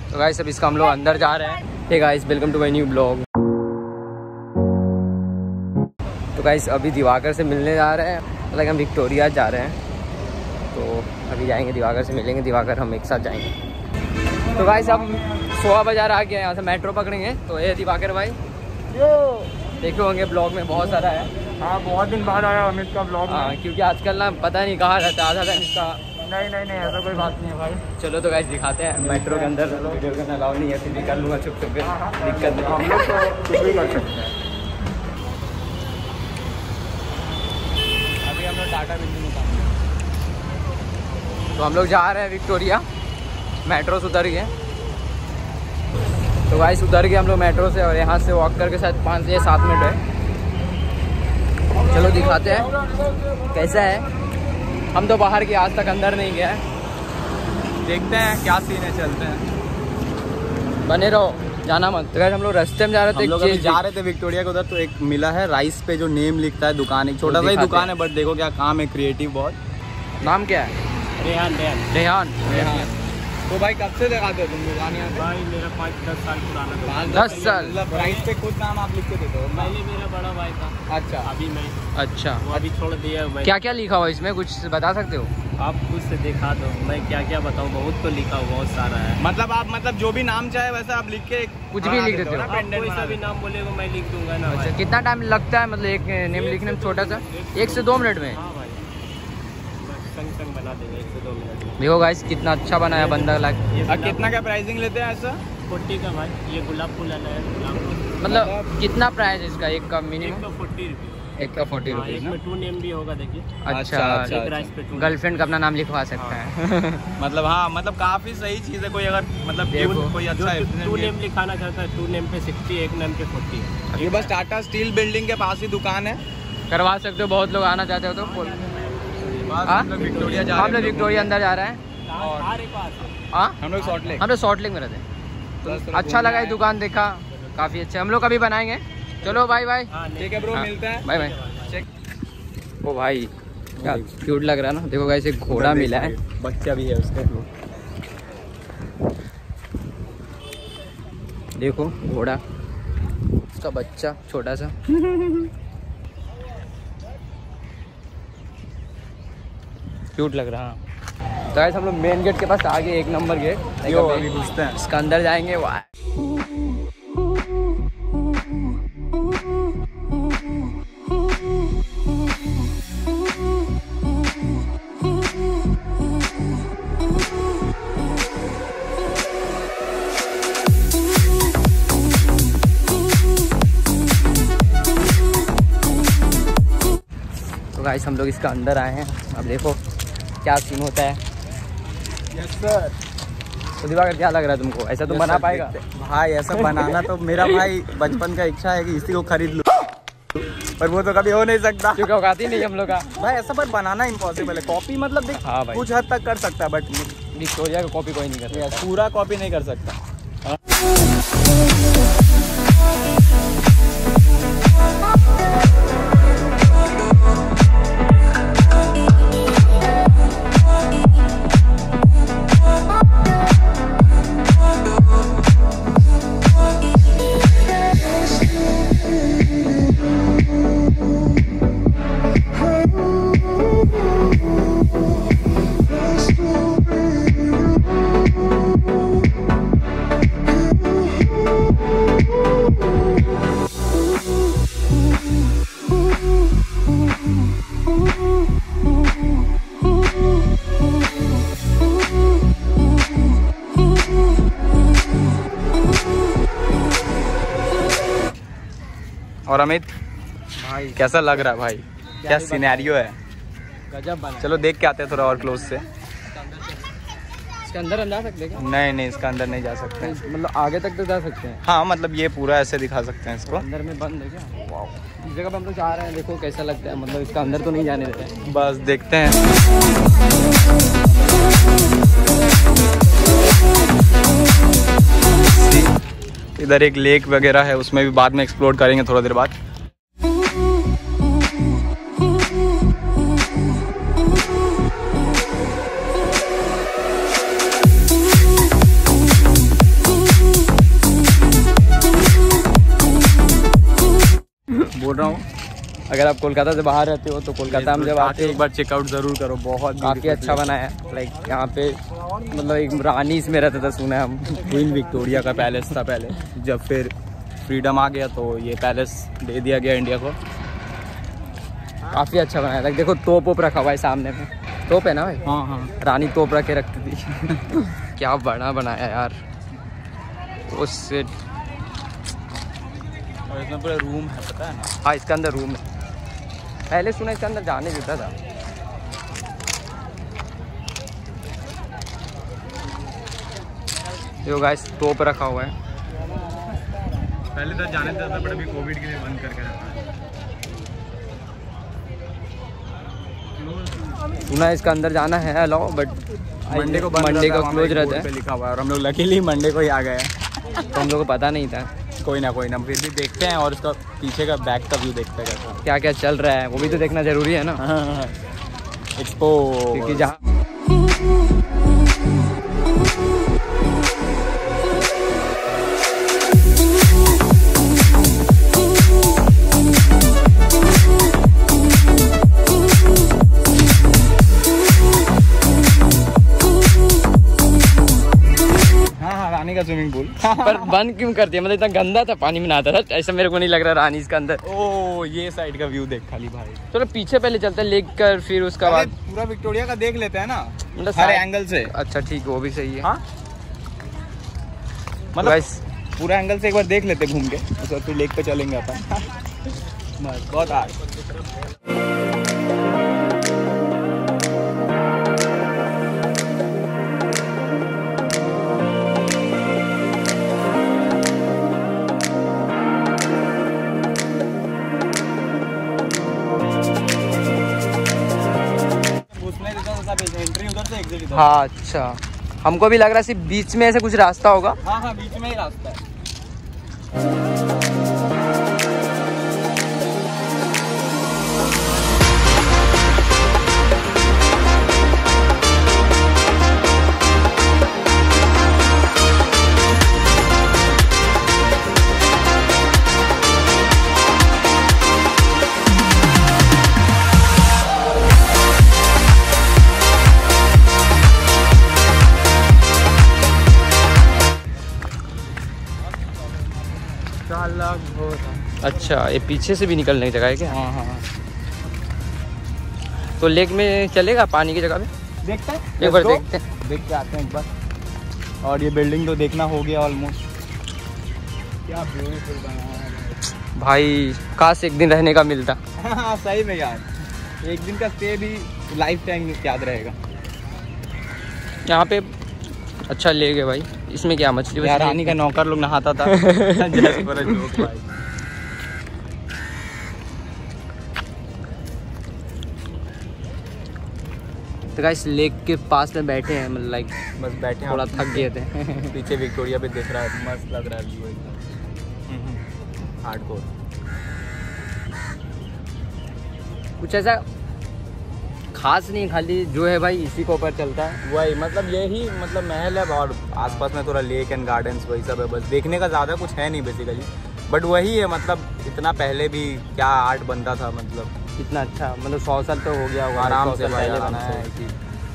तो गाइस अब इसका हम लोग अंदर जा रहे हैं। Hey guys welcome to my new blog. तो गाइस अभी दिवाकर से मिलने जा रहे हैं, मतलब हम विक्टोरिया जा रहे हैं। तो अभी जाएंगे दिवाकर से मिलेंगे, दिवाकर हम एक साथ जाएंगे। तो गाइस अब 16 बाजार आ गया, यहाँ से मेट्रो पकड़ेंगे। तो ये दिवाकर भाई देखे होंगे ब्लॉग में बहुत सारा है। हाँ बहुत दिन बाद आया अमित का ब्लॉग। हाँ क्योंकि आजकल ना पता नहीं कहाँ रहता है, आधा दिन इसका। नहीं ऐसा कोई बात नहीं है भाई। चलो तो गाइस दिखाते हैं मेट्रो के अंदर। वीडियो करना अलाउ नहीं है, फिर भी कर लूँगा छुप छुप के, दिक्कत नहीं। हम लोग तो कुछ भी कर सकते हैं। अभी हम लोग टाटा बिल्डिंग में, तो हम लोग जा रहे हैं विक्टोरिया। मेट्रो से उतर गए। तो गाइस उतर गए हम लोग मेट्रो से, और यहाँ से वॉक करके शायद 5 या 7 मिनट है। चलो दिखाते हैं कैसा है। हम तो बाहर के आज तक अंदर नहीं गए, देखते हैं क्या सीन है, चलते हैं। बने रहो, जाना मत। तो हम लोग रास्ते में जा रहे थे, जा रहे थे विक्टोरिया के उधर, तो एक मिला है राइस पे जो नेम लिखता है दुकान, एक छोटा सा ही दुकान है, बट देखो क्या काम है, क्रिएटिव बहुत। नाम क्या है? रेहान। तो भाई कब से लगाते हो तुम दुकान यहाँ पे? भाई मेरा 5-10 साल पुराना दुकान। 10 साल। मतलब राइस पे खुद नाम आप लिख के देते हो? पहले मेरा बड़ा भाई था। अच्छा। अभी मैं। अच्छा, वो अभी छोड़ दिया मैं। क्या क्या लिखा हुआ इसमें, कुछ बता सकते हो? आप खुद से दिखा दो, मैं क्या क्या बताऊँ, बहुत तो लिखा हुआ, बहुत सारा है। मतलब आप जो भी नाम चाहे वैसा आप लिख के कुछ भी लिख देते हो? आप कोई सा भी नाम बोलेगा मैं लिख दूंगा ना। अच्छा, कितना टाइम लगता है मतलब एक नेम लिखने में? छोटा सा 1 से 2 मिनट में? हाँ भाई, संग बना देंगे 1 से 2 मिनट में। देखो गाइस कितना अच्छा बनाया बंदा लग। कितना का प्राइसिंग लेते हैं ऐसा? 40 का भाई। ये गुलाब फूल है, गुलाब फूल। मतलब कितना प्राइस है इसका? एक का मिनिमम? एक का 40 रुपये। एक का 40 रुपीज़ एक ना? में 2 नेम भी होगा, देखिए। अच्छा, एक राइस पे 2। गर्लफ्रेंड का अपना नाम लिखवा सकता है। मतलब हाँ, मतलब काफी सही चीज है। कोई अगर मतलब कोई अच्छा है 2 नेम लिखाना चाहता है, 2 नेम पे 60, एक नेम पे 40। ये बस टाटा स्टील बिल्डिंग के पास ही दुकान है, करवा सकते हो। बहुत लोग आना चाहते हो तो हम लोग विक्टोरिया जा रहे हैं। हम लोग विक्टोरिया अंदर जा रहे हैं। हम लोग सॉल्ट लेक। हम लोग सॉल्ट लेक में रहते हैं। तो अच्छा लगा ये दुकान, देखा काफ़ी अच्छा। हम लोग कभी बनाएंगे। चलो बाय बाय। ठीक है ब्रो, मिलते हैं। Bye bye. ओ भाई क्या क्यूट लग रहा है ना। देखो गाइस एक घोड़ा मिला है, बच्चा भी है उसका। देखो घोड़ा, उसका बच्चा छोटा सा। क्यूट लग रहा है। तो गाइस हम लोग मेन गेट के पास आ गए, 1 नंबर गेट। अभी घुसते हैं, इसका अंदर जाएंगे। वाह तो गाइस हम लोग इसका अंदर आए हैं, अब देखो क्या सीन होता है। Yes sir. तो दिवाकर क्या लग रहा है तुमको, ऐसा तुम बना पाएगा? भाई ऐसा बनाना तो मेरा भाई बचपन का इच्छा है कि इसी को खरीद लूं, पर वो तो कभी हो नहीं सकता क्योंकि औकात ही नहीं हम लोग का। भाई ऐसा पर बनाना इम्पॉसिबल है। कॉपी मतलब देख, हाँ भाई, कुछ हद तक कर सकता है, बट विक्टोरिया का कॉपी कोई नहीं कर सकता। पूरा कॉपी नहीं कर सकता। और अमित भाई कैसा लग रहा है भाई? क्या सिनेरियो है? गजब बना। चलो देख के आते हैं थोड़ा और क्लोज से। इसके अंदर हम जा सकते हैं क्या? नहीं इसका अंदर नहीं जा सकते हैं। मतलब आगे तक तो जा सकते हैं। हाँ मतलब ये पूरा ऐसे दिखा सकते हैं इसको। अंदर में बंद है क्या? इस जगह पे हम लोग जा रहे हैं, देखो कैसा लगता है। मतलब इसका अंदर तो नहीं जाने देते हैं, बस देखते हैं। इधर एक लेक वगैरह है, उसमें भी बाद में एक्सप्लोर करेंगे थोड़ा देर बाद। रहा हूँ। अगर आप कोलकाता से बाहर रहते हो तो कोलकाता में जब आते एक बार चेकआउट ज़रूर करो, बहुत काफ़ी अच्छा बनाया है। लाइक यहाँ पे मतलब एक रानी इसमें रहता था, सुना है हम। क्वीन विक्टोरिया का पैलेस था पहले, जब फिर फ्रीडम आ गया तो ये पैलेस दे दिया गया इंडिया को। काफ़ी अच्छा बनाया था। देखो तोप वोप रखा हुआ है सामने में, तोप है ना भाई? हाँ हाँ, रानी तोप रख के रखती थी। क्या बड़ा बनाया यार उससे। और इसमें पूरा रूम है, पता है ना? हाँ इसके अंदर रूम है, पहले सुना इसके अंदर जाने देता था। जो गाइस तोप रखा हुआ है, पहले तो जाने देता था, बट अभी कोविड के लिए बंद करके रखा है। सुना इसका अंदर जाना है अलाउ, बट मंडे को क्लोज रहता है। पे लिखा हुआ है और हम लोग लकीली मंडे को ही आ गए हैं। तो हम लोग को पता नहीं था। कोई ना फिर भी देखते हैं और इसका पीछे का बैक का व्यू देखते हैं कैसा क्या क्या चल रहा है, वो भी तो देखना जरूरी है ना। एक्सपो, क्योंकि जहाँ रानी का स्विमिंग पूल पर बंद क्यों कर दिया? मतलब इतना गंदा था, पानी में नहाता था, ऐसा मेरे को नहीं लग रहा रानी इसके अंदर। ओ ये साइड का व्यू देख खाली भाई। चलो पीछे पहले चलते हैं, लेक कर फिर उसका बाद पूरा विक्टोरिया का देख लेते हैं ना, मतलब हर एंगल से। अच्छा ठीक है, वो भी सही है। हाँ मतलब पूरा एंगल से एक बार देख लेते घूम के, उसके बाद फिर लेक पे चलेंगे अपन। बस बहुत आग। एंट्री उधर से एग्जिट इधर। हाँ अच्छा, हमको भी लग रहा है सिर्फ बीच में ऐसे कुछ रास्ता होगा। हाँ हाँ, बीच में ही रास्ता है। अच्छा ये पीछे से भी निकलने की जगह है क्या? हाँ हाँ, तो लेक में चलेगा पानी की जगह पे? देखते हैं एक बार देखते हैं, देख के आते हैं एक बार। और ये बिल्डिंग तो देखना हो गया ऑलमोस्ट। क्या ब्यूटीफुल बनाया है भाई, काश एक दिन रहने का मिलता। हाँ सही में यार, एक दिन का स्टे भी लाइफ टाइम याद रहेगा। यहाँ पे अच्छा लेक है भाई, इसमें क्या मछली यार रानी का नौकर लोग नहाता था। जैसे पर जोक भाई। तो गाइस लेक के पास में बैठे हैं, मतलब लाइक बस बैठे हैं, थोड़ा थक गए थे। पीछे विक्टोरिया पे दिख रहा है, मस्त लग रहा है व्यू एकदम हार्डकोर। कुछ ऐसा खास नहीं, खाली जो है भाई इसी के ऊपर चलता है। वही मतलब यही मतलब महल है और आसपास में थोड़ा लेक एंड गार्डन्स वही सब है, बस देखने का ज़्यादा कुछ है नहीं बेसिकली। बट वही है मतलब इतना पहले भी क्या आर्ट बनता था, मतलब कितना अच्छा, मतलब 100 साल तो हो गया होगा, आराम 100 से साल भाई, पहले आराम बनाया है। से।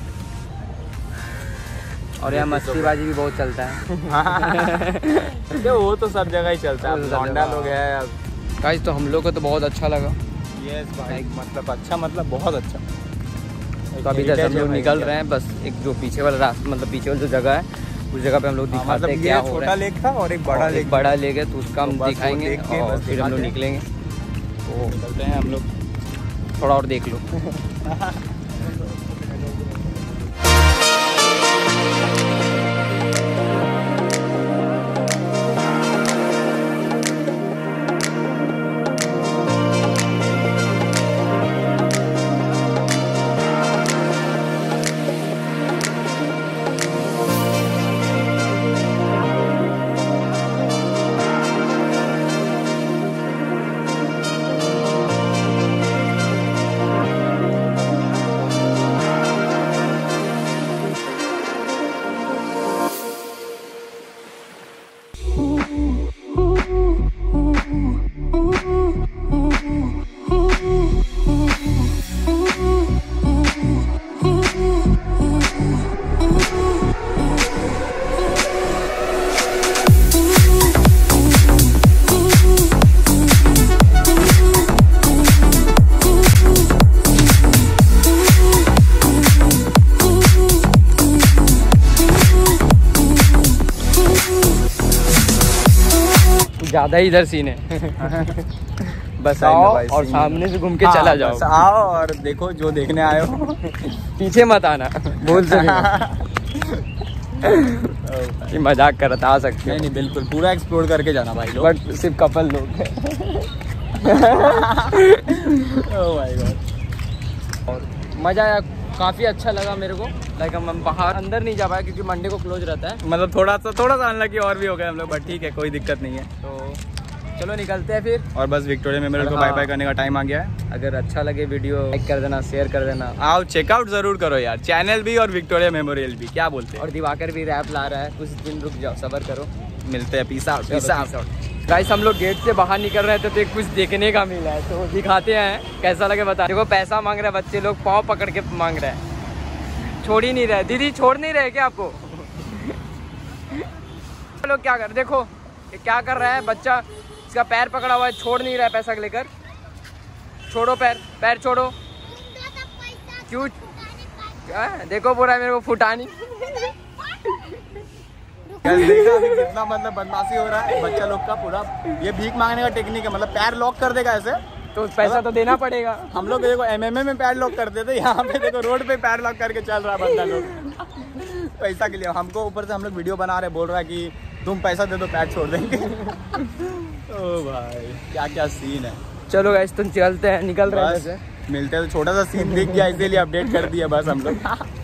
और यहाँ मस्तीबाजी भी बहुत चलता है। तो वो तो सब जगह ही चलता है, लौंडा लोग है। गाइस तो हम लोग को तो बहुत अच्छा लगा। यस भाई, मतलब अच्छा, मतलब बहुत अच्छा। तो अभी जैसे हम लोग निकल रहे हैं, बस एक जो पीछे वाला रास्ता, मतलब पीछे वाला जो जगह है उस जगह पे हम लोग दिखाते मतलब हैं क्या हो रहा छोटा है। लेक था और एक बड़ा लेक, बड़ा लेक है, तो उसका हम तो बस वो दिखाएंगे देख के और बस फिर हम लोग दिखाते हैं। निकलेंगे। तो निकलते हैं हम लोग। थोड़ा और देख लो। ज्यादा ही इधर सीन है। बस आओ और सामने से घूम के चला जाओ। बस आओ और देखो जो देखने आए हो। पीछे मत आना, बोल से ये मजाक कर रहा था, आ सकते नहीं बिल्कुल पूरा एक्सप्लोर करके जाना भाई लोग, बट सिर्फ कपल लोग हैं। Oh my God. और मज़ा आया, काफ़ी अच्छा लगा मेरे को। लाइक हम बाहर अंदर नहीं जा पाए क्योंकि मंडे को क्लोज रहता है। मतलब थोड़ा सा अनलकी और भी हो गए हम लोग, बट ठीक है कोई दिक्कत नहीं है। तो चलो निकलते हैं फिर। और बस विक्टोरिया मेमोरियल को बाय बाय करने का टाइम आ गया है। अगर अच्छा लगे वीडियो लाइक कर देना, शेयर कर देना। आओ चेकआउट जरूर करो यार, चैनल भी और विक्टोरिया मेमोरियल भी, क्या बोलते हैं। और दिवाकर भी रैप ला रहा है, कुछ दिन रुक जाओ, सबर करो। मिलते हैं, पीस आउट। गाइस हम लोग गेट से बाहर निकल रहे थे तो कुछ देखने का मिला है, तो दिखाते हैं कैसा लगे बता। देखो पैसा मांग रहे हैं बच्चे लोग, पाँव पकड़ के मांग रहे हैं, छोड़ ही नहीं रहे। दीदी छोड़ नहीं रहे क्या आपको? लोग क्या कर, देखो ये क्या कर रहा है बच्चा, इसका पैर पकड़ा हुआ है, छोड़ नहीं रहा है पैसा लेकर। छोड़ो पैर, पैर छोड़ो। क्यों? देखो बोल रहा है मेरे को फुटानी। कितना मतलब बदमाशी हो रहा है बच्चा लोग का पूरा। ये भीख मांगने का टेक्निक है, मतलब पैर लॉक कर देगा ऐसे, तो पैसा तो देना पड़ेगा। हम लोग देखो MMA में पैर लॉक करते थे, यहाँ पे देखो रोड पे पैर लॉक करके चल रहा है बंदा लोग पैसा के लिए। हमको ऊपर से हम लोग वीडियो बना रहे, बोल रहा है कि तुम पैसा दे दो पैर छोड़ देंगे। ओ भाई क्या क्या सीन है। चलो गाइस तुम चलते हैं, निकल रहे हैं। मिलते हैं, तो छोटा सा सीन दिख गया इसीलिए अपडेट कर दिया बस हम लोग।